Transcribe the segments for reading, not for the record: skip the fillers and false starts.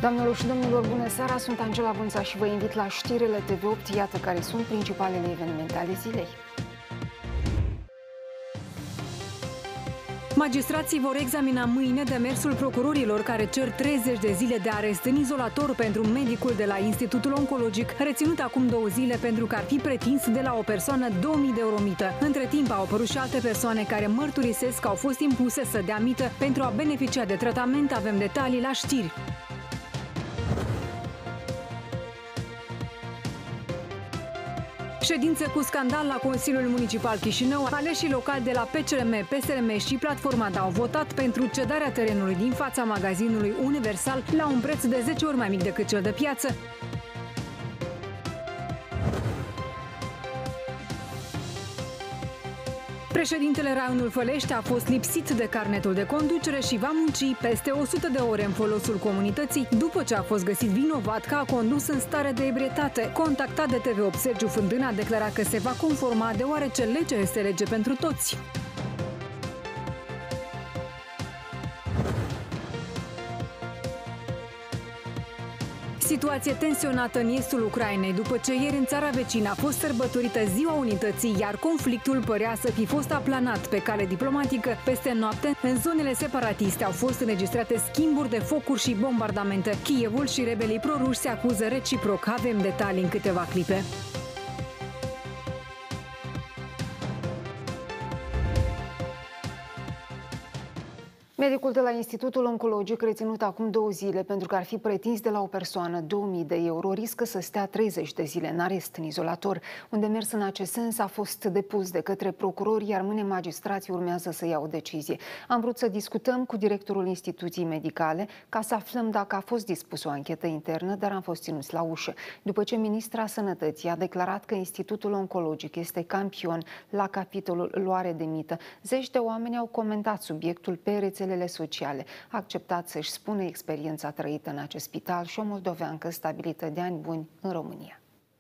Doamnelor și domnilor, bună seara! Sunt Angela Bunța și vă invit la știrile TV8. Iată care sunt principalele evenimente ale zilei. Magistrații vor examina mâine demersul procurorilor care cer 30 de zile de arest în izolator pentru medicul de la Institutul Oncologic, reținut acum 2 zile pentru că ar fi pretins de la o persoană 2000 de euro mită. Între timp au apărut și alte persoane care mărturisesc că au fost impuse să dea mită pentru a beneficia de tratament. Avem detalii la știri. Ședință cu scandal la Consiliul Municipal Chișinău. Aleșii locali de la PCRM, PSRM și Platforma au votat pentru cedarea terenului din fața magazinului Universal la un preț de 10 ori mai mic decât cel de piață. Președintele Raionul Fălești a fost lipsit de carnetul de conducere și va munci peste 100 de ore în folosul comunității după ce a fost găsit vinovat că a condus în stare de ebrietate. Contactat de TV8, Sergiu Fântână a declarat că se va conforma deoarece legea este lege pentru toți. Situație tensionată în estul Ucrainei după ce ieri în țara vecină a fost sărbătorită Ziua Unității, iar conflictul părea să fi fost aplanat pe cale diplomatică. Peste noapte, în zonele separatiste au fost înregistrate schimburi de focuri și bombardamente. Kievul și rebelii proruși se acuză reciproc. Avem detalii în câteva clipe. Medicul de la Institutul Oncologic, reținut acum 2 zile pentru că ar fi pretins de la o persoană 2000 de euro, riscă să stea 30 de zile în arest în izolator. Un demers în acest sens a fost depus de către procurori, iar mâine magistrații urmează să ia o decizie. Am vrut să discutăm cu directorul instituției medicale ca să aflăm dacă a fost dispusă o anchetă internă, dar am fost ținuți la ușă. După ce ministra Sănătății a declarat că Institutul Oncologic este campion la capitolul luare de mită, zeci de oameni au comentat subiectul pe rețele sociale. A acceptat să-și spună experiența trăită în acest spital și o moldoveancă stabilită de ani buni în România.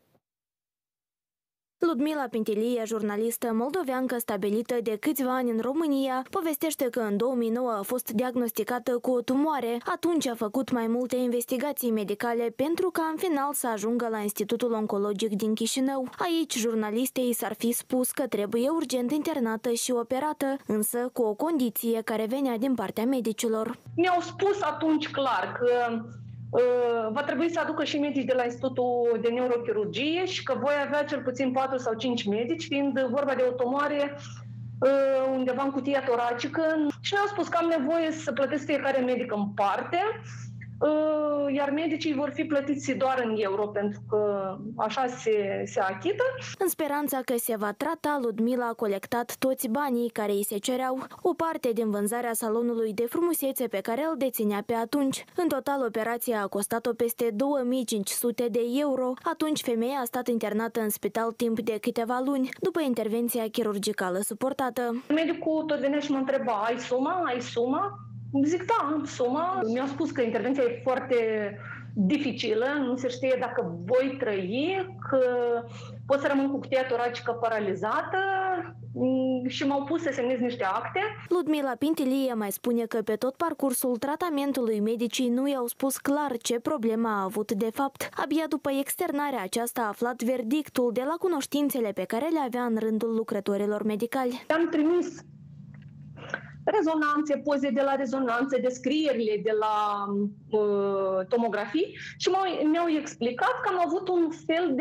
Ludmila Pintilie, jurnalistă moldoveancă stabilită de câțiva ani în România, povestește că în 2009 a fost diagnosticată cu o tumoare. Atunci a făcut mai multe investigații medicale pentru ca în final să ajungă la Institutul Oncologic din Chișinău. Aici jurnalistei s-ar fi spus că trebuie urgent internată și operată, însă cu o condiție care venea din partea medicilor. Mi-au spus atunci clar că va trebui să aducă și medici de la Institutul de Neurochirurgie și că voi avea cel puțin 4 sau 5 medici, fiind vorba de o tumoare undeva în cutia toracică. Și mi-au spus că am nevoie să plătesc fiecare medic în parte, iar medicii vor fi plătiți doar în euro, pentru că așa se achită. În speranța că se va trata, Ludmila a colectat toți banii care îi se cereau, o parte din vânzarea salonului de frumusețe pe care îl deținea pe atunci. În total, operația a costat-o peste 2500 de euro. Atunci femeia a stat internată în spital timp de câteva luni, după intervenția chirurgicală suportată. Medicul tot venea și mă întreba, ai suma? Ai suma? Zic, da, am suma. Mi-au spus că intervenția e foarte dificilă, nu se știe dacă voi trăi, că pot să rămân cu cutia toracică paralizată și m-au pus să semnez niște acte. Ludmila Pintilie mai spune că pe tot parcursul tratamentului medicii nu i-au spus clar ce problemă a avut de fapt. Abia după externarea aceasta a aflat verdictul de la cunoștințele pe care le avea în rândul lucrătorilor medicali. Am trimis rezonanțe, poze de la rezonanțe, descrierile de la tomografii și mi-au explicat că am avut un fel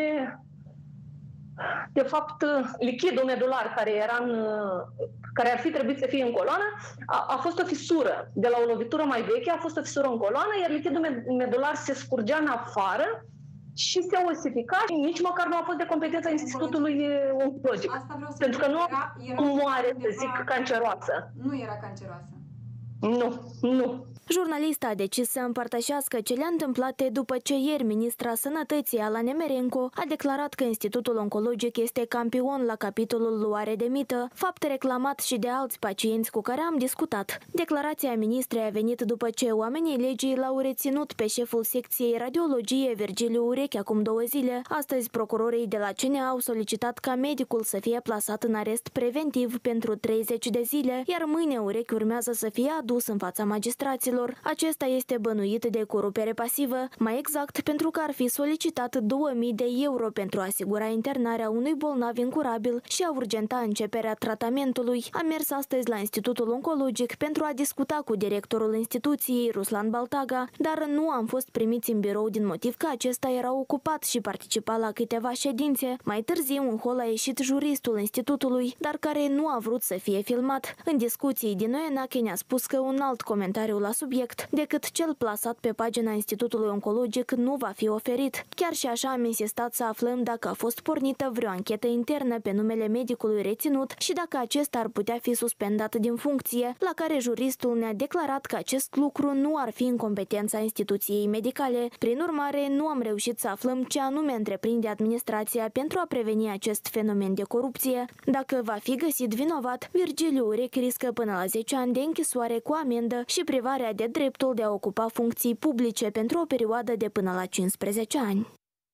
de fapt, lichidul medular care ar fi trebuit să fie în coloană, a fost o fisură. De la o lovitură mai veche a fost o fisură în coloană, iar lichidul medular se scurgea în afară și se osifica și nici măcar nu a fost de competența Institutului Oncologic. Pentru că nu tumoare, să zic, canceroasă. Nu era canceroasă. Nu. Jurnalista a decis să împărtășească cele întâmplate după ce ieri ministra Sănătății, Ala Nemerenco, a declarat că Institutul Oncologic este campion la capitolul luare de mită, fapt reclamat și de alți pacienți cu care am discutat. Declarația ministrei a venit după ce oamenii legii l-au reținut pe șeful secției radiologie Virgiliu Urechi acum 2 zile. Astăzi, procurorii de la CNA au solicitat ca medicul să fie plasat în arest preventiv pentru 30 de zile, iar mâine Urechi urmează să fie adus în fața magistraților. angajaților. Acesta este bănuit de corupere pasivă, mai exact pentru că ar fi solicitat 2000 de euro pentru a asigura internarea unui bolnav incurabil și a urgenta începerea tratamentului. A mers astăzi la Institutul Oncologic pentru a discuta cu directorul instituției, Ruslan Baltaga, dar nu am fost primiți în birou din motiv că acesta era ocupat și participa la câteva ședințe. Mai târziu în hol a ieșit juristul institutului, dar care nu a vrut să fie filmat. În discuții din Oenache ne-a spus că un alt comentariu la subiect decât cel plasat pe pagina Institutului Oncologic nu va fi oferit. Chiar și așa am insistat să aflăm dacă a fost pornită vreo anchetă internă pe numele medicului reținut și dacă acesta ar putea fi suspendat din funcție, la care juristul ne-a declarat că acest lucru nu ar fi în competența instituției medicale. Prin urmare, nu am reușit să aflăm ce anume întreprinde administrația pentru a preveni acest fenomen de corupție. Dacă va fi găsit vinovat, Virgiliu Urechi riscă până la 10 ani de închisoare cu amendă și privarea de dreptul de a ocupa funcții publice pentru o perioadă de până la 15 ani.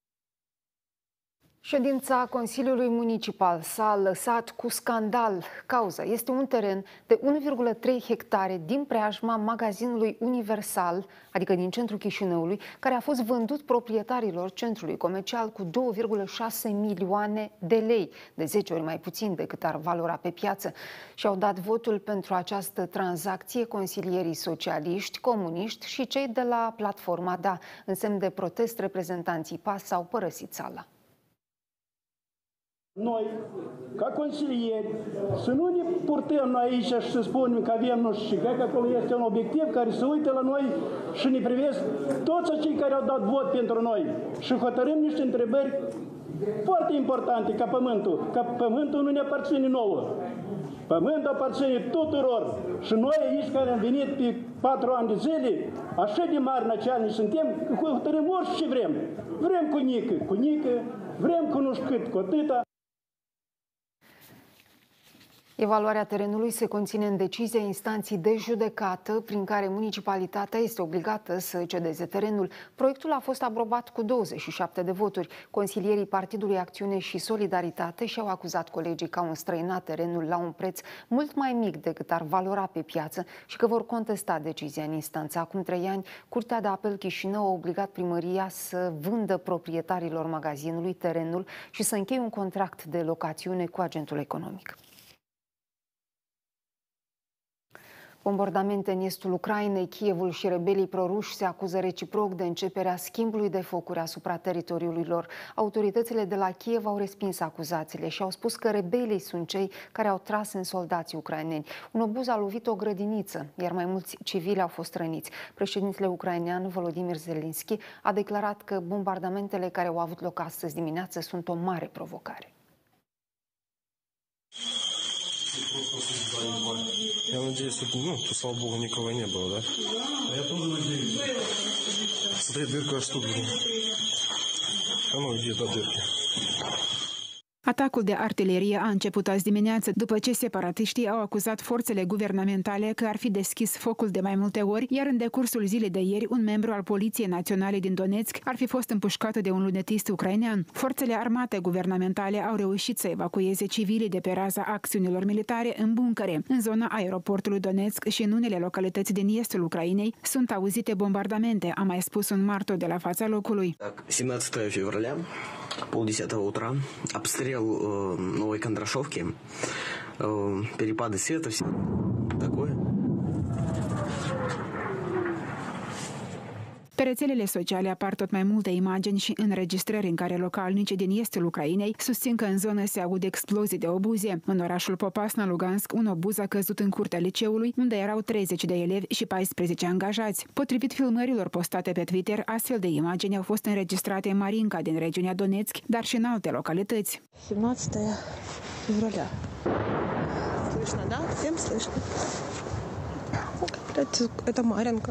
Ședința Consiliului Municipal s-a lăsat cu scandal. Cauza este un teren de 1,3 hectare din preajma magazinului Universal, adică din centrul Chișinăului, care a fost vândut proprietarilor centrului comercial cu 2,6 milioane de lei, de 10 ori mai puțin decât ar valora pe piață. Și-au dat votul pentru această tranzacție consilierii socialiști, comuniști și cei de la platforma DA. În semn de protest, reprezentanții PAS au părăsit sala. Noi, ca consilieri, să nu ne purtăm noi aici și să spunem că avem nu știu, că acolo este un obiectiv care se uită la noi și ne privesc toți cei care au dat vot pentru noi și hotărâm niște întrebări foarte importante ca pământul. Că pământul nu ne aparține nouă. Pământul aparține tuturor. Și noi aici care am venit pe 4 ani de zile, așa de mari nacealnici suntem, hotărâm orice vrem. Vrem cu nică, vrem cu nu știu cât, cu atâta. Evaluarea terenului se conține în decizia instanții de judecată, prin care municipalitatea este obligată să cedeze terenul. Proiectul a fost aprobat cu 27 de voturi. Consilierii Partidului Acțiune și Solidaritate și-au acuzat colegii că au înstrăinat terenul la un preț mult mai mic decât ar valora pe piață și că vor contesta decizia în instanță. Acum 3 ani, Curtea de Apel Chișinău a obligat primăria să vândă proprietarilor magazinului terenul și să încheie un contract de locațiune cu agentul economic. Bombardamente în estul Ucrainei, Kievul și rebelii proruși se acuză reciproc de începerea schimbului de focuri asupra teritoriului lor. Autoritățile de la Kiev au respins acuzațiile și au spus că rebelii sunt cei care au tras în soldații ucraineni. Un obuz a lovit o grădiniță, iar mai mulți civili au fost răniți. Președintele ucrainean, Volodymyr Zelensky, a declarat că bombardamentele care au avut loc astăzi dimineață sunt o mare provocare. Я надеюсь, что, слава богу, никого не было, да? Я тоже надеюсь. Смотри, дырка аж тут. Иди до дырки. Atacul de artilerie a început azi dimineață, după ce separatiștii au acuzat forțele guvernamentale că ar fi deschis focul de mai multe ori, iar în decursul zilei de ieri, un membru al Poliției Naționale din Donetsk ar fi fost împușcat de un lunetist ucrainean. Forțele armate guvernamentale au reușit să evacueze civilii de pe raza acțiunilor militare în buncăre. În zona aeroportului Donetsk și în unele localități din estul Ucrainei sunt auzite bombardamente, a mai spus un martor de la fața locului. 17 февраля, 10:30 утра, обстрел Новой Кондрашовки, перепады света, все такое. Pe rețelele sociale apar tot mai multe imagini și înregistrări în care localnici din estul Ucrainei susțin că în zonă se aud explozii de obuze. În orașul Popasna, Lugansk, un obuz a căzut în curtea liceului, unde erau 30 de elevi și 14 angajați. Potrivit filmărilor postate pe Twitter, astfel de imagini au fost înregistrate în Marinka din regiunea Donetsk, dar și în alte localități. 17 февраля. Слышно, да? Всем слышно. Это Маринка.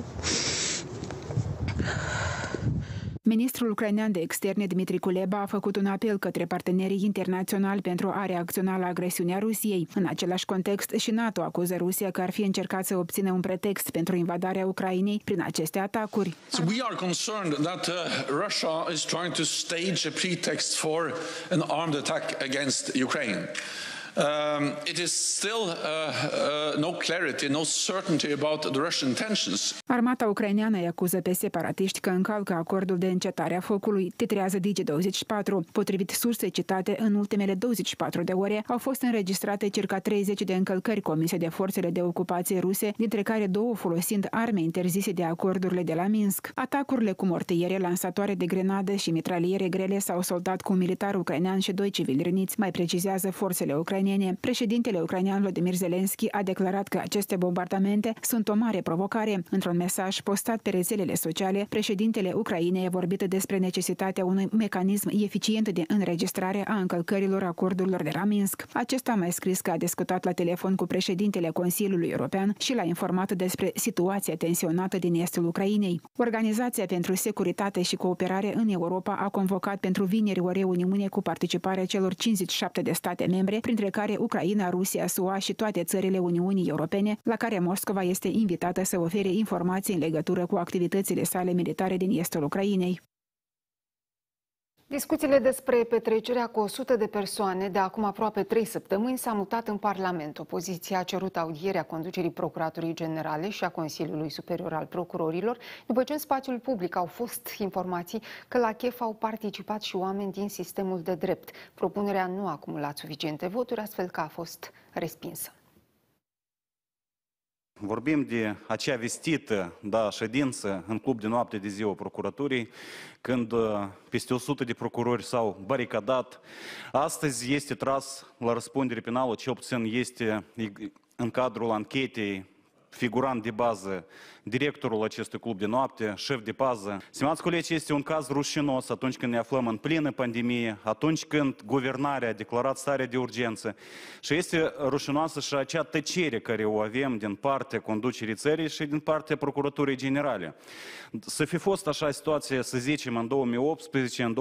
Ministrul ucrainean de externe Dmitry Kuleba a făcut un apel către partenerii internaționali pentru a reacționa la agresiunea Rusiei. În același context, și NATO acuză Rusia că ar fi încercat să obțină un pretext pentru invadarea Ucrainei prin aceste atacuri. So we are concerned that Russia is trying to stage a pretext for an armed attack against Ukraine. It is still no clarity, no certainty about the Russian intentions. Armata ucraineană îi acuză pe separatiști că încalcă acordul de încetare a focului, titrează Digi24. Potrivit sursei citate, în ultimele 24 de ore au fost înregistrate circa 30 de încălcări comise de forțele de ocupație ruse, dintre care 2 folosind arme interzise de acordurile de la Minsk. Atacurile cu mortiere, lansatoare de grenade și mitraliere grele s-au soldat cu un militar ucrainean și 2 civili răniți, mai precizează forțele ucrainene. Președintele ucrainean Volodymyr Zelensky a declarat că aceste bombardamente sunt o mare provocare. Într-un mesaj postat pe rețelele sociale, președintele Ucrainei a vorbit despre necesitatea unui mecanism eficient de înregistrare a încălcărilor acordurilor de la Minsk. Acesta a mai scris că a discutat la telefon cu președintele Consiliului European și l-a informat despre situația tensionată din estul Ucrainei. Organizația pentru Securitate și Cooperare în Europa a convocat pentru vineri o reuniune cu participarea celor 57 de state membre, printre care Ucraina, Rusia, SUA și toate țările Uniunii Europene, la care Moscova este invitată să ofere informații în legătură cu activitățile sale militare din estul Ucrainei. Discuțiile despre petrecerea cu 100 de persoane de acum aproape 3 săptămâni s-a mutat în Parlament. Opoziția a cerut audierea conducerii Procuraturii Generale și a Consiliului Superior al Procurorilor, după ce în spațiul public au fost informații că la chef au participat și oameni din sistemul de drept. Propunerea nu a acumulat suficiente voturi, astfel că a fost respinsă. Vorbim de acea vestită ședință în club de noapte de ziua procuraturii, când peste 100 de procurori s-au baricadat. Astăzi este tras la răspundere penală, cel puțin este în cadrul anchetei figurant de bază directorul acestui club de noapte, șef de pază. Stimați colegi, este un caz rușinos atunci când ne aflăm în plină pandemie, atunci când guvernarea a declarat stare de urgență și este rușinoasă și acea tăcere care o avem din partea conducerii țării și din partea Procuraturii Generale. Să fi fost așa situație, să zicem, în 2018, în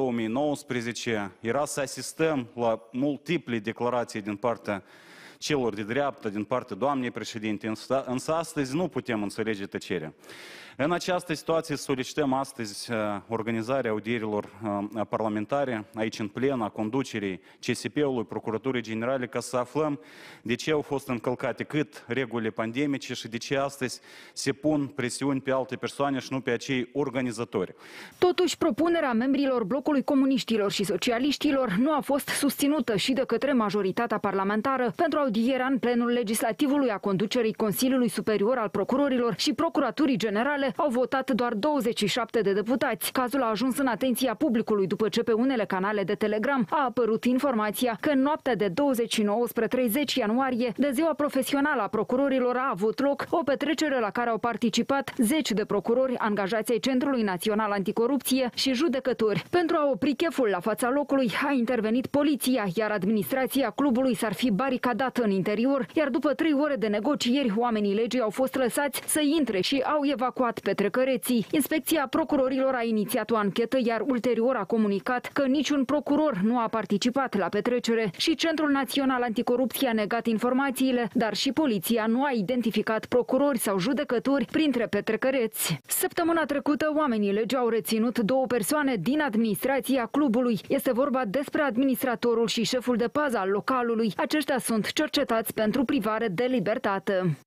2019, era să asistăm la multiple declarații din partea celor de dreapta, din partea doamnei președinte, însă astăzi nu putem înțelege tăcerea. În această situație solicităm astăzi organizarea audierilor parlamentare aici în plen, a conducerii CSP-ului, Procuraturii Generale, ca să aflăm de ce au fost încălcate cât regulile pandemice și de ce astăzi se pun presiuni pe alte persoane și nu pe acei organizatori. Totuși, propunerea membrilor blocului comuniștilor și socialiștilor nu a fost susținută și de către majoritatea parlamentară. Pentru audierea în plenul legislativului a conducerii Consiliului Superior al Procurorilor și Procuraturii Generale au votat doar 27 de deputați. Cazul a ajuns în atenția publicului după ce pe unele canale de Telegram a apărut informația că în noaptea de 29 spre 30 ianuarie, de ziua profesională a procurorilor, a avut loc o petrecere la care au participat 10 de procurori angajați ai Centrului Național Anticorupție și judecători. Pentru a opri cheful la fața locului a intervenit poliția, iar administrația clubului s-ar fi baricadat în interior, iar după 3 ore de negocieri, oamenii legii au fost lăsați să intre și au evacuat petrecăreții. Inspecția procurorilor a inițiat o anchetă, iar ulterior a comunicat că niciun procuror nu a participat la petrecere și Centrul Național Anticorupție a negat informațiile, dar și poliția nu a identificat procurori sau judecători printre petrecăreți. Săptămâna trecută, oamenii legii au reținut 2 persoane din administrația clubului. Este vorba despre administratorul și șeful de pază al localului. Aceștia sunt cercetați pentru privare de libertate.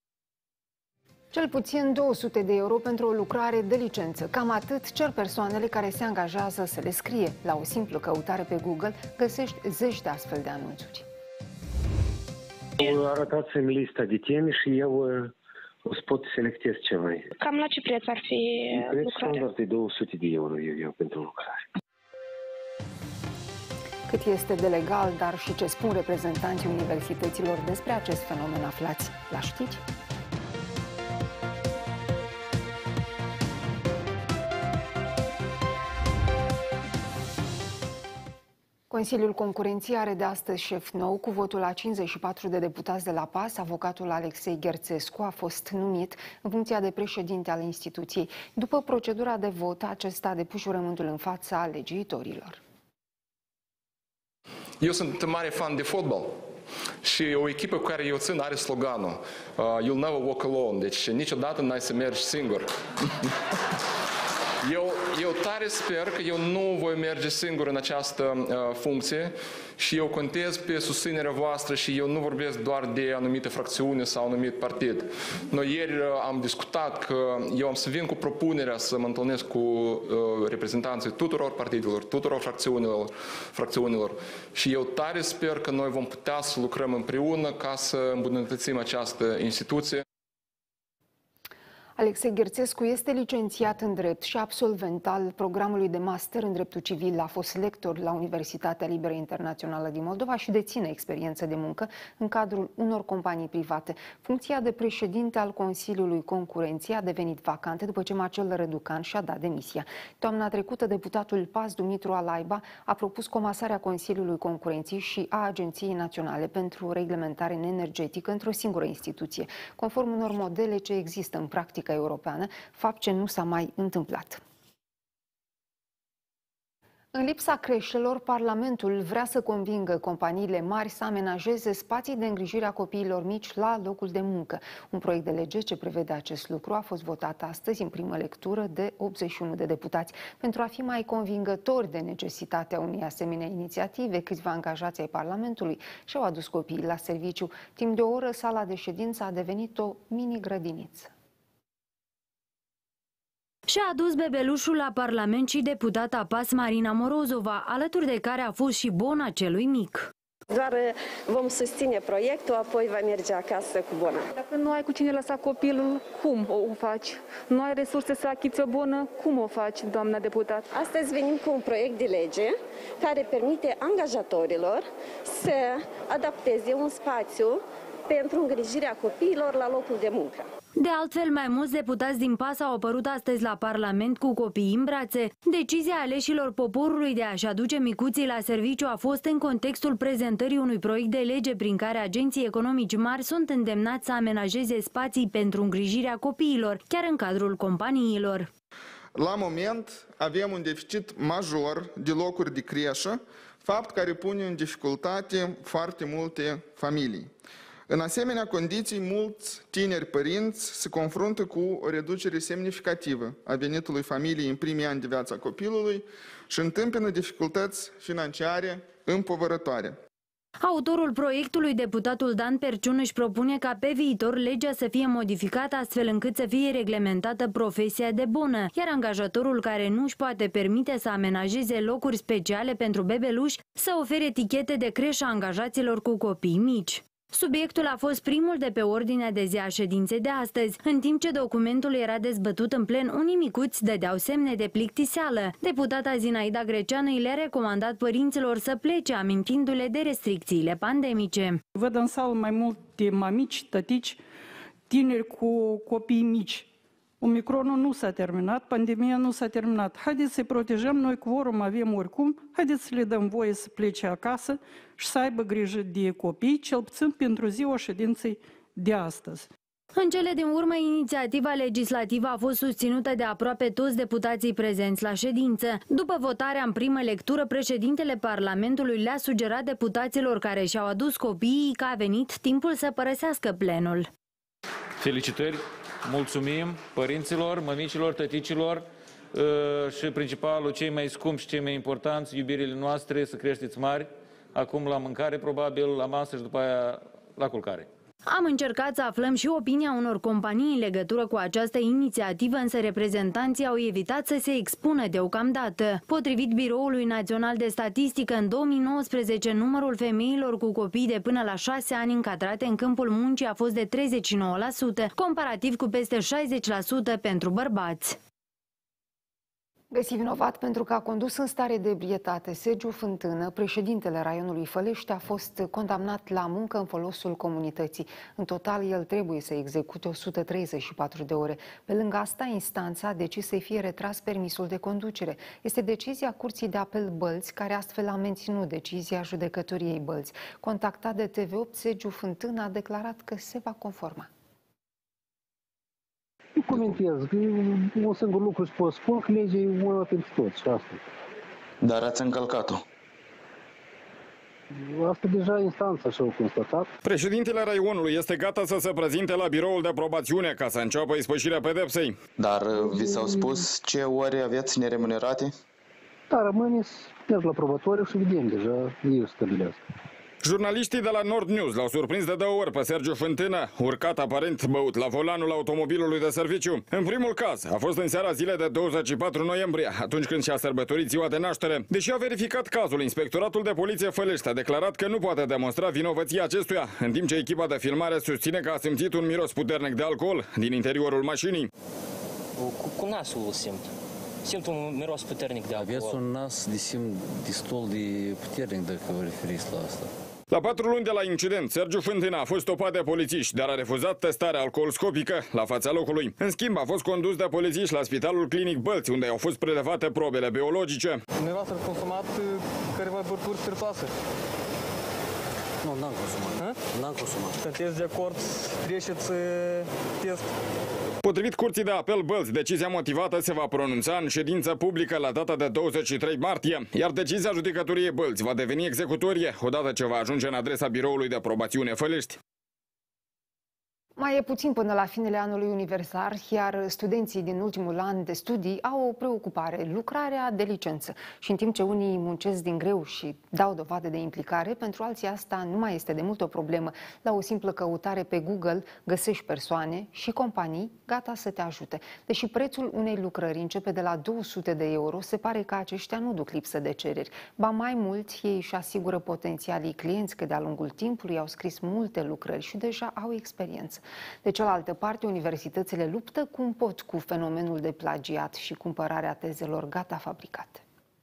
Cel puțin 200 de euro pentru o lucrare de licență. Cam atât cer persoanele care se angajează să le scrie. La o simplă căutare pe Google găsești zeci de astfel de anunțuri. Arătați-mi lista de teme și eu o să pot selectez ceva. Cam la ce preț ar fi lucrarea? Prețul de 200 de euro eu pentru lucrare. Cât este de legal, dar și ce spun reprezentanții universităților despre acest fenomen, aflați la știri. Consiliul Concurenției are de astăzi șef nou. Cu votul la 54 de deputați de la PAS, avocatul Alexei Gherțescu a fost numit în funcția de președinte al instituției. După procedura de vot, acesta a depus jurământul în fața legiuitorilor. Eu sunt mare fan de fotbal și o echipă cu care eu țin are sloganul You'll never walk alone, deci niciodată n-ai să mergi singur. Eu tare sper că eu nu voi merge singur în această funcție și eu contez pe susținerea voastră și eu nu vorbesc doar de anumite fracțiuni sau anumit partid. Noi ieri am discutat că eu am să vin cu propunerea să mă întâlnesc cu reprezentanții tuturor partidelor, tuturor fracțiunilor și eu tare sper că noi vom putea să lucrăm împreună ca să îmbunătățim această instituție. Alexei Gherțescu este licențiat în drept și absolvent al programului de master în dreptul civil. A fost lector la Universitatea Liberă Internațională din Moldova și deține experiență de muncă în cadrul unor companii private. Funcția de președinte al Consiliului Concurenței a devenit vacantă după ce Marcel Răducan și-a dat demisia. Toamna trecută, deputatul PAS Dumitru Alaiba a propus comasarea Consiliului Concurenței și a Agenției Naționale pentru Reglementare Energetică într-o singură instituție, conform unor modele ce există în practică europeană, fapt ce nu s-a mai întâmplat. În lipsa creșelor, Parlamentul vrea să convingă companiile mari să amenajeze spații de îngrijire a copiilor mici la locul de muncă. Un proiect de lege ce prevede acest lucru a fost votat astăzi în primă lectură de 81 de deputați. Pentru a fi mai convingători de necesitatea unei asemenea inițiative, câțiva angajați ai Parlamentului și-au adus copiii la serviciu. Timp de o oră, sala de ședință a devenit o mini-grădiniță. Și-a adus bebelușul la Parlament și deputata PAS Marina Morozova, alături de care a fost și Bona celui mic. Doar vom susține proiectul, apoi va merge acasă cu Bona. Dacă nu ai cu cine lăsa copilul, cum o faci? Nu ai resurse să achiți o Bonă, cum o faci, doamna deputat? Astăzi venim cu un proiect de lege care permite angajatorilor să adapteze un spațiu pentru îngrijirea copiilor la locul de muncă. De altfel, mai mulți deputați din PAS au apărut astăzi la Parlament cu copiii în brațe. Decizia aleșilor poporului de a-și aduce micuții la serviciu a fost în contextul prezentării unui proiect de lege prin care agenții economici mari sunt îndemnați să amenajeze spații pentru îngrijirea copiilor, chiar în cadrul companiilor. La moment avem un deficit major de locuri de creșă, fapt care pune în dificultate foarte multe familii. În asemenea condiții, mulți tineri părinți se confruntă cu o reducere semnificativă a venitului familiei în primii ani de viața copilului și întâmpină dificultăți financiare împovărătoare. Autorul proiectului, deputatul Dan Perciun, își propune ca pe viitor legea să fie modificată astfel încât să fie reglementată profesia de bonă, iar angajatorul care nu își poate permite să amenajeze locuri speciale pentru bebeluși să ofere etichete de creșă angajaților cu copii mici. Subiectul a fost primul de pe ordinea de zi a ședinței de astăzi. În timp ce documentul era dezbătut în plen, unii micuți dădeau semne de plictiseală. Deputata Zinaida Greceană le-a recomandat părinților să plece, amintindu-le de restricțiile pandemice. Văd în sală mai multe mamici, tătici, tineri cu copii mici. Omicronul nu s-a terminat, pandemia nu s-a terminat. Haideți să-i protejăm, noi quorum avem oricum, haideți să le dăm voie să plece acasă și să aibă grijă de copii, cel puțin pentru ziua ședinței de astăzi. În cele din urmă, inițiativa legislativă a fost susținută de aproape toți deputații prezenți la ședință. După votarea în primă lectură, președintele Parlamentului le-a sugerat deputaților care și-au adus copiii că a venit timpul să părăsească plenul. Felicitări! Mulțumim părinților, mămicilor, tăticilor și principalul, cei mai scumpi și cei mai importanți, iubirile noastre, să creșteți mari, acum la mâncare probabil, la masă și după aia la culcare. Am încercat să aflăm și opinia unor companii în legătură cu această inițiativă, însă reprezentanții au evitat să se expună deocamdată. Potrivit Biroului Național de Statistică, în 2019, numărul femeilor cu copii de până la 6 ani încadrate în câmpul muncii a fost de 39%, comparativ cu peste 60% pentru bărbați. Găsit vinovat pentru că a condus în stare de ebrietate Sergiu Fântână, președintele raionului Fălești, a fost condamnat la muncă în folosul comunității. În total, el trebuie să execute 134 de ore. Pe lângă asta, instanța a decis să-i fie retras permisul de conducere. Este decizia Curții de Apel Bălți, care astfel a menținut decizia judecătoriei Bălți. Contactat de TV8, Sergiu Fântână a declarat că se va conforma. Nu comentez, că un singur lucru și pot spun că legea e una pentru toți și asta. Dar ați încălcat-o. Asta deja instanța și-au constatat. Președintele raionului este gata să se prezinte la biroul de probațiune ca să înceapă ispășirea pedepsei. Dar vi s-au spus ce ore aveți neremunerate? Da, rămâne să mergi la probatoriu și vedem deja, ei stabilească. Jurnaliștii de la Nord News l-au surprins de 2 ori pe Sergiu Fântână, urcat aparent băut la volanul automobilului de serviciu. În primul caz a fost în seara zilei de 24 noiembrie, atunci când și-a sărbătorit ziua de naștere. Deși a verificat cazul, Inspectoratul de Poliție Fălești a declarat că nu poate demonstra vinovăția acestuia, în timp ce echipa de filmare susține că a simțit un miros puternic de alcool din interiorul mașinii. Cu nasul îl simt. Simt un miros puternic de alcool. Aveți un nas destul de puternic dacă vă referiți la asta. La 4 luni de la incident, Sergiu Fântână a fost stopat de polițiști, dar a refuzat testarea alcoolscopică la fața locului. În schimb, a fost condus de polițiști la Spitalul Clinic Bălți, unde au fost prelevate probele biologice. Dumneavoastră a consumat careva băuturi spiritoase? Nu, n-am consumat. N-am consumat. Sunteți de acord să treceți test? Potrivit Curții de Apel Bălți, decizia motivată se va pronunța în ședință publică la data de 23 martie, iar decizia judecătoriei Bălți va deveni executorie odată ce va ajunge în adresa biroului de probațiune Fălești. Mai e puțin până la finele anului universitar, iar studenții din ultimul an de studii au o preocupare, lucrarea de licență. Și în timp ce unii muncesc din greu și dau dovadă de implicare, pentru alții asta nu mai este de mult o problemă. La o simplă căutare pe Google găsești persoane și companii gata să te ajute. Deși prețul unei lucrări începe de la 200 de euro, se pare că aceștia nu duc lipsă de cereri. Ba mai mult, ei își asigură potențialii clienți că de-a lungul timpului au scris multe lucrări și deja au experiență. De cealaltă parte, universitățile luptă cum pot cu fenomenul de plagiat și cumpărarea tezelor gata fabricate.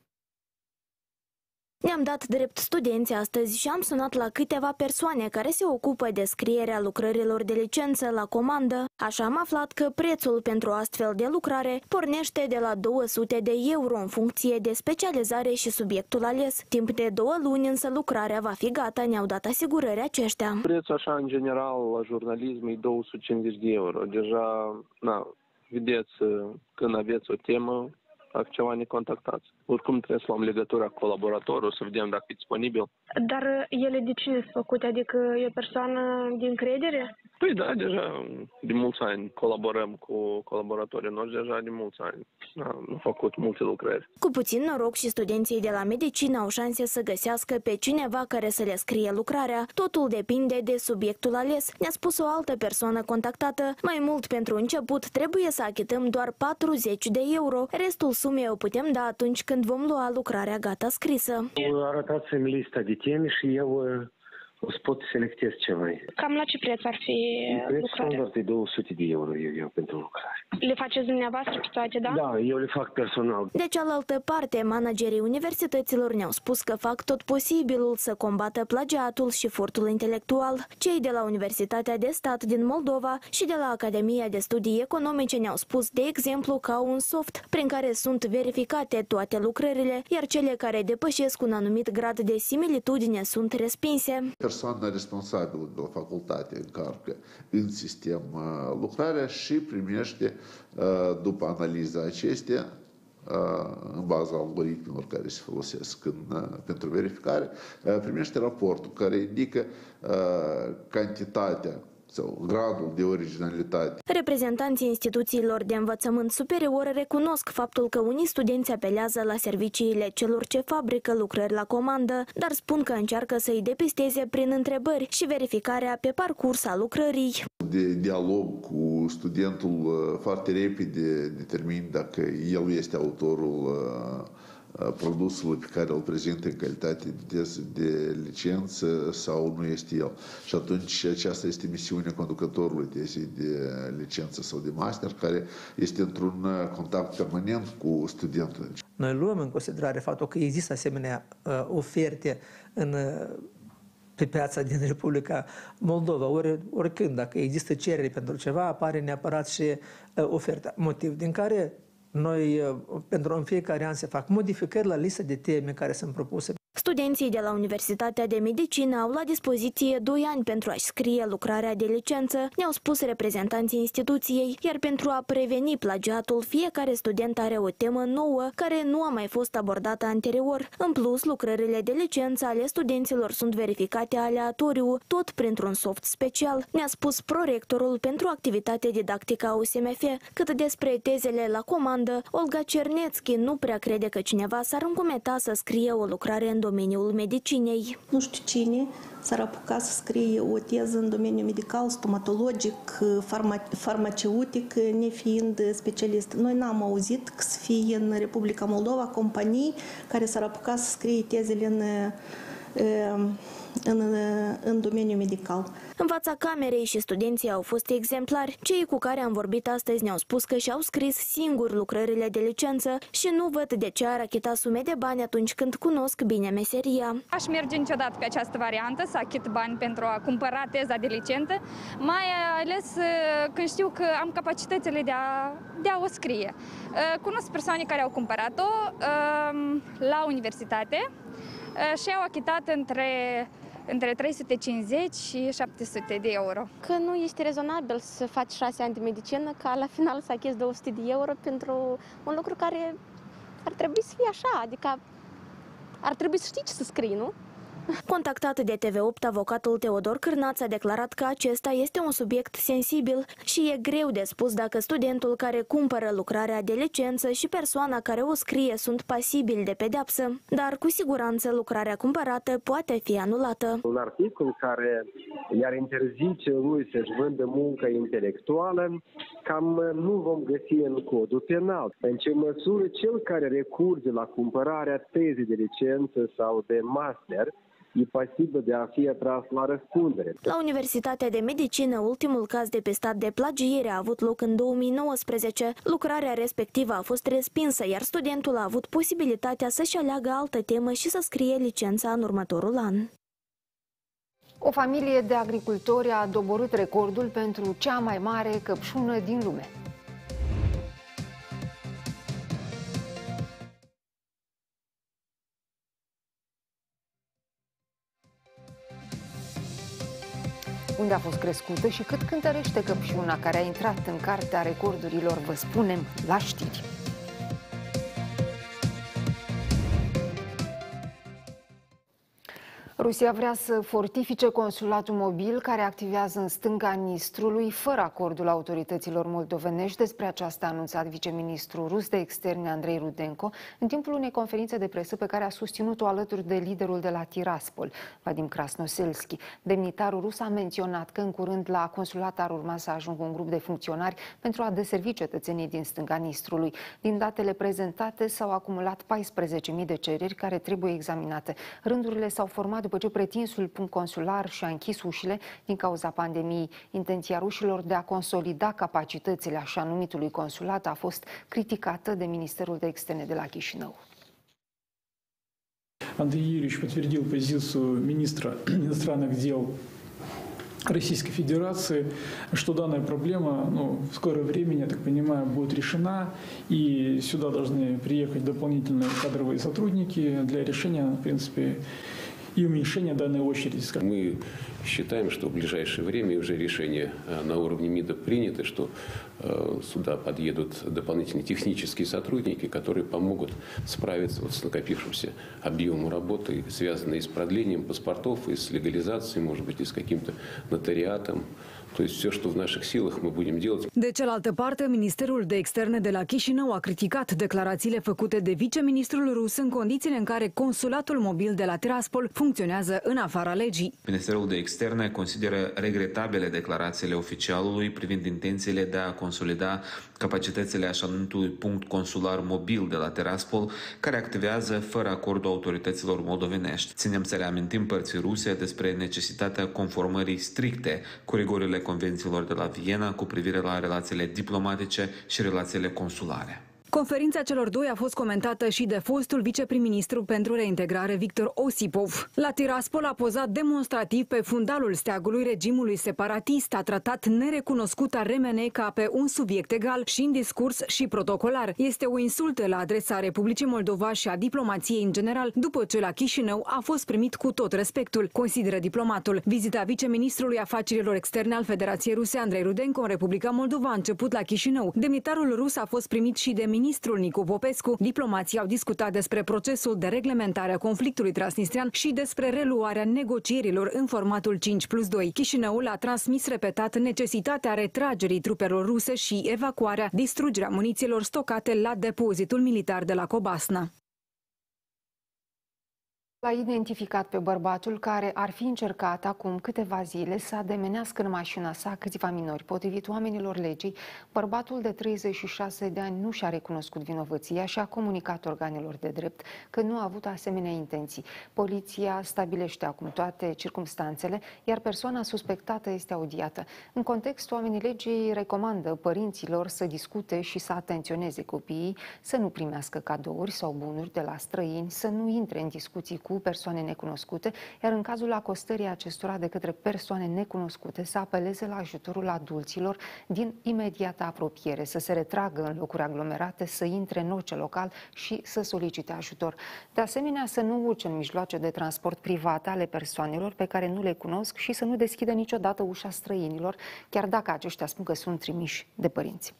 Ne-am dat drept studenți astăzi și am sunat la câteva persoane care se ocupă de scrierea lucrărilor de licență la comandă. Așa am aflat că prețul pentru astfel de lucrare pornește de la 200 de euro în funcție de specializare și subiectul ales. Timp de 2 luni însă lucrarea va fi gata, ne-au dat asigurări aceștia. Prețul așa în general la jurnalism e 250 de euro. Deja, vedeți, când aveți o temă, dacă ceva ne contactați. Oricum trebuie să luăm legătura cu colaboratorul, să vedem dacă e disponibil. Dar ele de cine sunt făcute? Adică e o persoană din încredere? Păi da, deja de mulți ani colaborăm cu colaboratorii noștri, deja de mulți ani. Am făcut multe lucrări. Cu puțin noroc și studenții de la medicină au șanse să găsească pe cineva care să le scrie lucrarea. Totul depinde de subiectul ales, ne-a spus o altă persoană contactată. Mai mult, pentru început, trebuie să achităm doar 40 de euro. Restul sumei o putem da atunci când vom lua lucrarea gata scrisă. Arătați-mi lista de teme și eu o să pot selectez ceva. Cam la ce preț ar fi lucrarea? Prețul de 200 de euro eu pentru lucrare. Le faceți dumneavoastră pe toate, da? Da, eu le fac personal. De cealaltă parte, managerii universităților ne-au spus că fac tot posibilul să combată plagiatul și furtul intelectual. Cei de la Universitatea de Stat din Moldova și de la Academia de Studii Economice ne-au spus, de exemplu, că au un soft prin care sunt verificate toate lucrările, iar cele care depășesc un anumit grad de similitudine sunt respinse. Persoana responsabilă de la facultate încarcă în sistem lucrarea și primește, după analiza acestea, în baza algoritmilor care se folosesc pentru verificare, primește raportul care indică cantitatea sau gradul de originalitate. Reprezentanții instituțiilor de învățământ superior recunosc faptul că unii studenți apelează la serviciile celor ce fabrică lucrări la comandă, dar spun că încearcă să îi depisteze prin întrebări și verificarea pe parcurs a lucrării. De dialog cu studentul foarte repede determin dacă el este autorul produsul pe care îl prezintă în calitate de licență sau nu este el. Și atunci aceasta este misiunea conducătorului tezei de licență sau de master, care este într-un contact permanent cu studentul. Noi luăm în considerare faptul că există asemenea oferte pe piața din Republica Moldova. Oricând, dacă există cerere pentru ceva, apare neapărat și oferta. Motiv din care noi, în fiecare an, se fac modificări la lista de teme care sunt propuse. Studenții de la Universitatea de Medicină au la dispoziție 2 ani pentru a-și scrie lucrarea de licență, ne-au spus reprezentanții instituției, iar pentru a preveni plagiatul, fiecare student are o temă nouă care nu a mai fost abordată anterior. În plus, lucrările de licență ale studenților sunt verificate aleatoriu, tot printr-un soft special, ne-a spus prorectorul pentru activitate didactică a USMF. Cât despre tezele la comandă, Olga Cernețchi nu prea crede că cineva s-ar încumeta să scrie o lucrare în domeniul medicinei. Nu știu cine s-ar apuca să scrie o teză în domeniul medical, stomatologic, farmaceutic, nefiind specialist. Noi n-am auzit că să fie în Republica Moldova companii care s-ar apuca să scrie tezele în domeniul medical. În fața camerei și studenții au fost exemplari. Cei cu care am vorbit astăzi ne-au spus că și-au scris singuri lucrările de licență și nu văd de ce ar achita sume de bani atunci când cunosc bine meseria. Aș merge niciodată pe această variantă, să achit bani pentru a cumpăra teza de licență, mai ales când știu că am capacitățile de a o scrie. Cunosc persoane care au cumpărat-o la universitate și au achitat între 350 și 700 de euro. Că nu este rezonabil să faci 6 ani de medicină, ca la final să achizi 200 de euro pentru un lucru care ar trebui să fie așa, adică ar trebui să știi ce să scrii, nu? Contactat de TV8, avocatul Teodor Cârnaț a declarat că acesta este un subiect sensibil și e greu de spus dacă studentul care cumpără lucrarea de licență și persoana care o scrie sunt pasibili de pedeapsă, dar cu siguranță lucrarea cumpărată poate fi anulată. Un articol care i-ar interzice lui să-și vândă munca intelectuală, cam nu vom găsi în codul penal. În ce măsură cel care recurge la cumpărarea tezei de licență sau de master e pasibil de a fi atras la răspundere. La Universitatea de Medicină, ultimul caz depistat de plagiere a avut loc în 2019. Lucrarea respectivă a fost respinsă, iar studentul a avut posibilitatea să-și aleagă altă temă și să scrie licența în următorul an. O familie de agricultori a doborât recordul pentru cea mai mare căpșună din lume. Unde a fost crescută și cât cântărește căpșuna care a intrat în cartea recordurilor, vă spunem la știri. Rusia vrea să fortifice consulatul mobil care activează în stânga Nistrului fără acordul autorităților moldovenești. Despre aceasta a anunțat viceministrul rus de externe Andrei Rudenko în timpul unei conferințe de presă pe care a susținut-o alături de liderul de la Tiraspol, Vadim Krasnoselski. Demnitarul rus a menționat că în curând la consulat ar urma să ajungă un grup de funcționari pentru a deservi cetățenii din stânga Nistrului. Din datele prezentate s-au acumulat 14.000 de cereri care trebuie examinate. Rândurile s-au format după ce pretinsul punct consular și-a închis ușile din cauza pandemiei. Intenția rușilor de a consolida capacitățile așa numitului consulat a fost criticată de Ministerul de Externe de la Chișinău. Андрей Юрьевич подтвердил позицию министра иностранных дел Российской Федерации, что данная проблема в скором времени, я так понимаю, будет решена, и сюда должны приехать дополнительные кадровые сотрудники для решения, в принципе, и уменьшения данной очереди. Мы считаем, что в ближайшее время уже решение на уровне МИДа принято, что сюда подъедут дополнительные технические сотрудники, которые помогут справиться с накопившимся объемом работы, связанной с продлением паспортов, и с легализацией, может быть, и с каким-то нотариатом. То есть все, что в наших силах, мы будем делать. De cealaltă parte, Ministerul de Externe de la Chișinău a criticat declarațiile făcute de viceministrul rus în condițiile în care consulatul mobil de la Tiraspol funcționează în afara legii. Ministerul de Externe consideră regretabile declarațiile oficialului privind intențiile de a consolida capacitățile așa numitului punct consular mobil de la Tiraspol, care activează fără acordul autorităților moldovenești. Ținem să reamintim părții ruse despre necesitatea conformării stricte cu rigorile convențiilor de la Viena cu privire la relațiile diplomatice și relațiile consulare. Conferința celor doi a fost comentată și de fostul viceprim-ministru pentru reintegrare Victor Osipov. La Tiraspol a pozat demonstrativ pe fundalul steagului regimului separatist, a tratat nerecunoscuta RMN ca pe un subiect egal și în discurs și protocolar. Este o insultă la adresa Republicii Moldova și a diplomației în general, după ce la Chișinău a fost primit cu tot respectul, consideră diplomatul. Vizita viceministrului afacerilor externe al Federației Ruse, Andrei Rudenko, în Republica Moldova a început la Chișinău. Demnitarul rus a fost primit și de ministrul Nicu Popescu. Diplomații au discutat despre procesul de reglementare a conflictului transnistrian și despre reluarea negocierilor în formatul 5+2. Chișinăul a transmis repetat necesitatea retragerii trupelor ruse și evacuarea, distrugerea munițiilor stocate la depozitul militar de la Cobasna. L-a identificat pe bărbatul care ar fi încercat acum câteva zile să ademenească în mașina sa câțiva minori. Potrivit oamenilor legii, bărbatul de 36 de ani nu și-a recunoscut vinovăția și a comunicat organelor de drept că nu a avut asemenea intenții. Poliția stabilește acum toate circumstanțele, iar persoana suspectată este audiată. În context, oamenii legii recomandă părinților să discute și să atenționeze copiii, să nu primească cadouri sau bunuri de la străini, să nu intre în discuții cu persoane necunoscute, iar în cazul acostării acestora de către persoane necunoscute să apeleze la ajutorul adulților din imediata apropiere, să se retragă în locuri aglomerate, să intre în orice local și să solicite ajutor. De asemenea, să nu urce în mijloace de transport private ale persoanelor pe care nu le cunosc și să nu deschidă niciodată ușa străinilor, chiar dacă aceștia spun că sunt trimiși de părinți.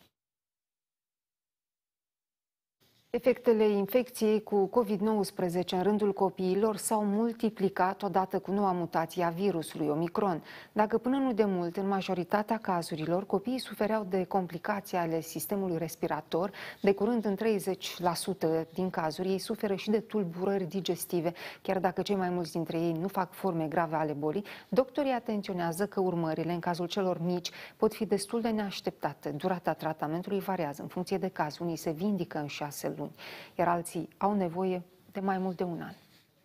Efectele infecției cu COVID-19 în rândul copiilor s-au multiplicat odată cu noua mutație a virusului Omicron. Dacă până nu de mult, în majoritatea cazurilor, copiii sufereau de complicații ale sistemului respirator, de curând în 30% din cazuri ei suferă și de tulburări digestive. Chiar dacă cei mai mulți dintre ei nu fac forme grave ale bolii, doctorii atenționează că urmările în cazul celor mici pot fi destul de neașteptate. Durata tratamentului variază în funcție de caz. Unii se vindică în 6 luni, iar alții au nevoie de mai mult de un an.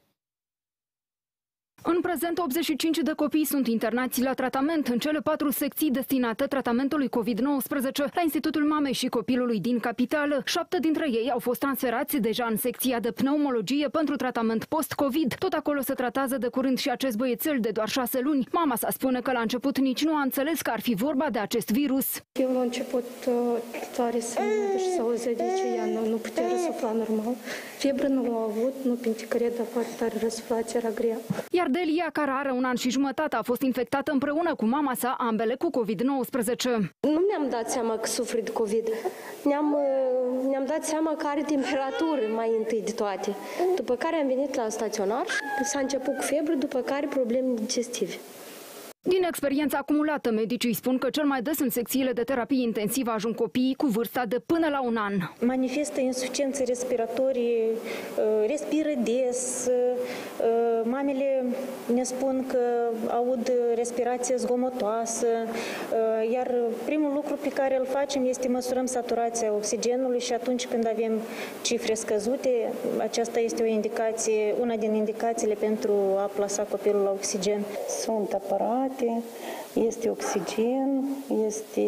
În prezent, 85 de copii sunt internați la tratament în cele 4 secții destinate tratamentului COVID-19 la Institutul Mamei și Copilului din capitală. 7 dintre ei au fost transferați deja în secția de pneumologie pentru tratament post-COVID. Tot acolo se tratează de curând și acest băiețel de doar 6 luni. Mama sa spune că la început nici nu a înțeles că ar fi vorba de acest virus. Eu la început tare să și să auzea de ce ea nu putea răsufla normal. Febră nu l-a avut, nu pentru că dar foarte tare răsuflația era grea. Iar Delia, care are 1 an și jumătate, a fost infectată împreună cu mama sa, ambele cu COVID-19. Nu mi-am dat seama că suferi de COVID. Ne-am dat seama că are temperatură mai întâi de toate. După care am venit la staționar, s-a început cu febră, după care probleme digestive. Din experiența acumulată, medicii spun că cel mai des în secțiile de terapie intensivă ajung copiii cu vârsta de până la 1 an. Manifestă insuficiențe respiratorii, respiră des, mamele ne spun că aud respirație zgomotoasă, iar primul lucru pe care îl facem este măsurăm saturația oxigenului și atunci când avem cifre scăzute, aceasta este o indicație, una din indicațiile pentru a plasa copilul la oxigen. Sunt aparate, este oxigen, este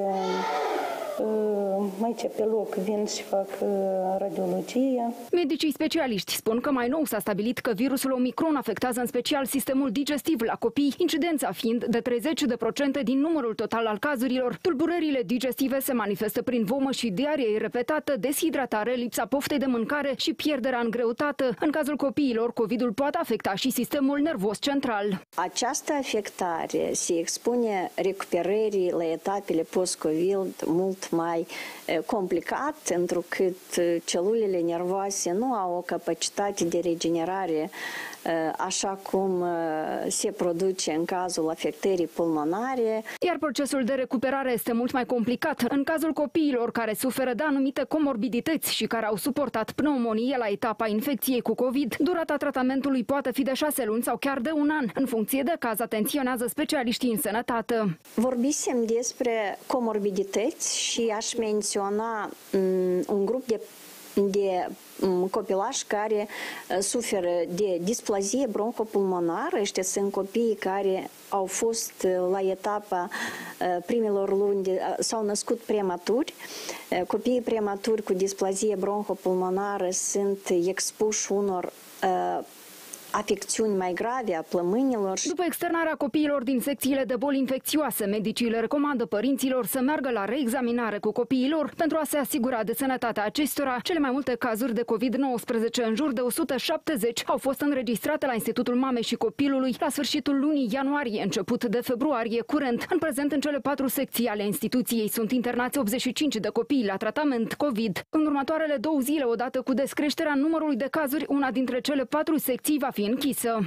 aici pe loc vin și fac radiologie. Medicii specialiști spun că mai nou s-a stabilit că virusul Omicron afectează în special sistemul digestiv la copii, incidența fiind de 30% din numărul total al cazurilor. Tulburările digestive se manifestă prin vomă și diaree repetată, deshidratare, lipsa poftei de mâncare și pierderea în greutate. În cazul copiilor, COVID-ul poate afecta și sistemul nervos central. Această afectare se expune recuperării la etapele post-COVID mult mai complicat, întrucât celulele nervoase nu au o capacitate de regenerare așa cum se produce în cazul afectării pulmonare. Iar procesul de recuperare este mult mai complicat. În cazul copiilor care suferă de anumite comorbidități și care au suportat pneumonie la etapa infecției cu COVID, durata tratamentului poate fi de 6 luni sau chiar de 1 an. În funcție de caz, atenționează specialiștii în sănătate. Vorbisem despre comorbidități și aș menționa un grup de de copilași care suferă de displazie bronhopulmonară. Ăștia sunt copiii care au fost la etapa primelor luni, s-au născut prematuri. Copiii prematuri cu displazie bronhopulmonară sunt expuși unor afecțiuni mai grave a plămânilor. După externarea copiilor din secțiile de boli infecțioase, medicii le recomandă părinților să meargă la reexaminare cu copiilor pentru a se asigura de sănătatea acestora. Cele mai multe cazuri de COVID-19, în jur de 170, au fost înregistrate la Institutul Mamei și Copilului la sfârșitul lunii ianuarie, început de februarie curent. În prezent, în cele 4 secții ale instituției sunt internați 85 de copii la tratament COVID. În următoarele 2 zile, odată cu descreșterea numărului de cazuri, una dintre cele 4 secții va fi închisă.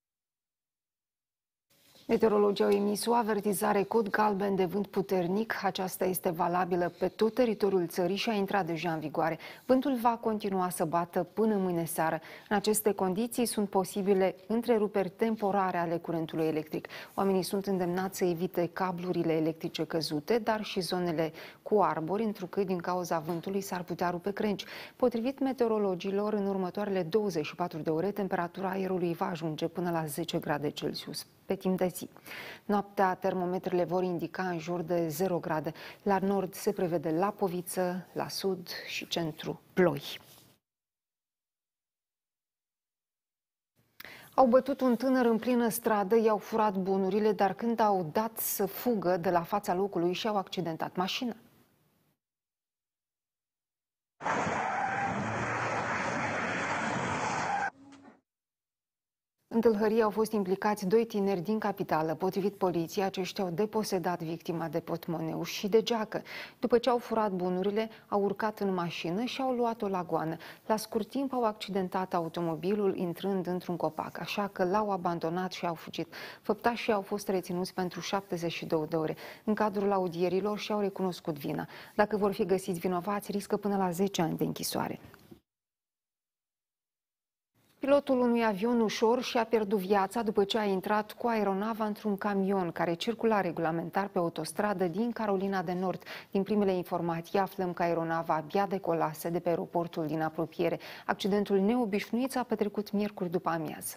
Meteorologii au emis o avertizare cod galben de vânt puternic. Aceasta este valabilă pe tot teritoriul țării și a intrat deja în vigoare. Vântul va continua să bată până mâine seară. În aceste condiții sunt posibile întreruperi temporare ale curentului electric. Oamenii sunt îndemnați să evite cablurile electrice căzute, dar și zonele cu arbori, întrucât din cauza vântului s-ar putea rupe crengi. Potrivit meteorologilor, în următoarele 24 de ore, temperatura aerului va ajunge până la 10 grade Celsius pe timp de zi. Noaptea, termometrele vor indica în jur de 0 grade. La nord se prevede lapoviță, la sud și centru ploi. Au bătut un tânăr în plină stradă, i-au furat bunurile, dar când au dat să fugă de la fața locului și-au accidentat mașina. În tâlhărie au fost implicați 2 tineri din capitală. Potrivit poliției, aceștia au deposedat victima de portmoneu și de geacă. După ce au furat bunurile, au urcat în mașină și au luat-o la goană. La scurt timp au accidentat automobilul intrând într-un copac, așa că l-au abandonat și au fugit. Făptașii au fost reținuți pentru 72 de ore. În cadrul audierilor și-au recunoscut vina. Dacă vor fi găsiți vinovați, riscă până la 10 ani de închisoare. Pilotul unui avion ușor și-a pierdut viața după ce a intrat cu aeronava într-un camion care circula regulamentar pe autostradă din Carolina de Nord. Din primele informații aflăm că aeronava abia decolase de pe aeroportul din apropiere. Accidentul neobișnuit s-a petrecut miercuri după amiază.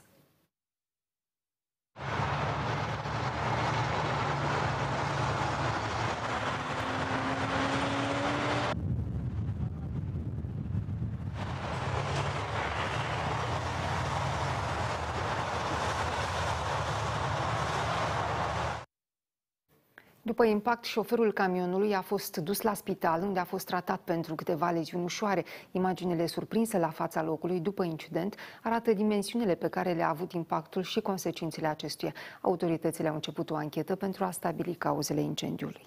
După impact, șoferul camionului a fost dus la spital, unde a fost tratat pentru câteva leziuni ușoare. Imaginele surprinse la fața locului după incident arată dimensiunile pe care le-a avut impactul și consecințele acestuia. Autoritățile au început o anchetă pentru a stabili cauzele incendiului.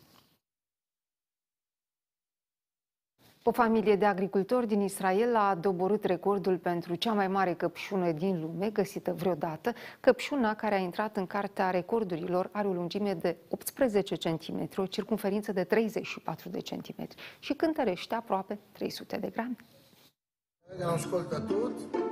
O familie de agricultori din Israel a doborât recordul pentru cea mai mare căpșună din lume găsită vreodată. Căpșuna, care a intrat în cartea recordurilor, are o lungime de 18 cm, o circumferință de 34 de cm și cântărește aproape 300 de grame. Ascultă tot.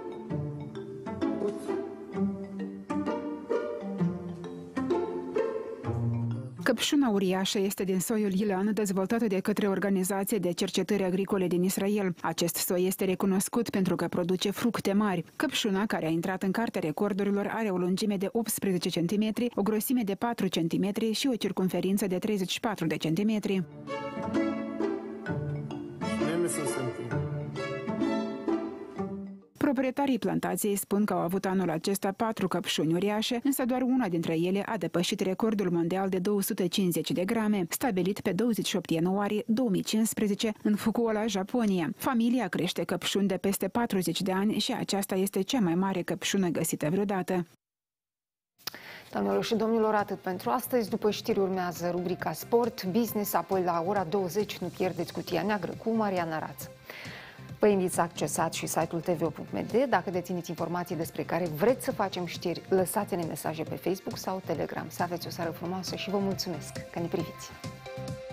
Căpșuna uriașă este din soiul Ilan, dezvoltată de către Organizația de Cercetări Agricole din Israel. Acest soi este recunoscut pentru că produce fructe mari. Căpșuna, care a intrat în cartea recordurilor, are o lungime de 18 cm, o grosime de 4 cm și o circumferință de 34 de cm. Proprietarii plantației spun că au avut anul acesta 4 căpșuni uriașe, însă doar una dintre ele a depășit recordul mondial de 250 de grame, stabilit pe 28 ianuarie 2015 în Fukuoka, Japonia. Familia crește căpșuni de peste 40 de ani și aceasta este cea mai mare căpșună găsită vreodată. Doamnelor și domnilor, atât pentru astăzi. După știri urmează rubrica Sport, Business, apoi la ora 20 nu pierdeți cutia neagră cu Mariana Rață. Vă invit să accesați și site-ul tvo.md. Dacă dețineți informații despre care vreți să facem știri, lăsați-ne mesaje pe Facebook sau Telegram. Să aveți o seară frumoasă și vă mulțumesc că ne priviți!